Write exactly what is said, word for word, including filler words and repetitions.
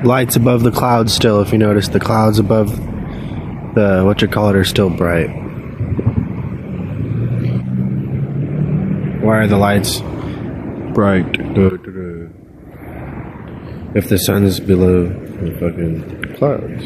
lights above the clouds still. If you notice, the clouds above the what you call it are still bright. Why are the lights bright? If the sun is below the fucking clouds.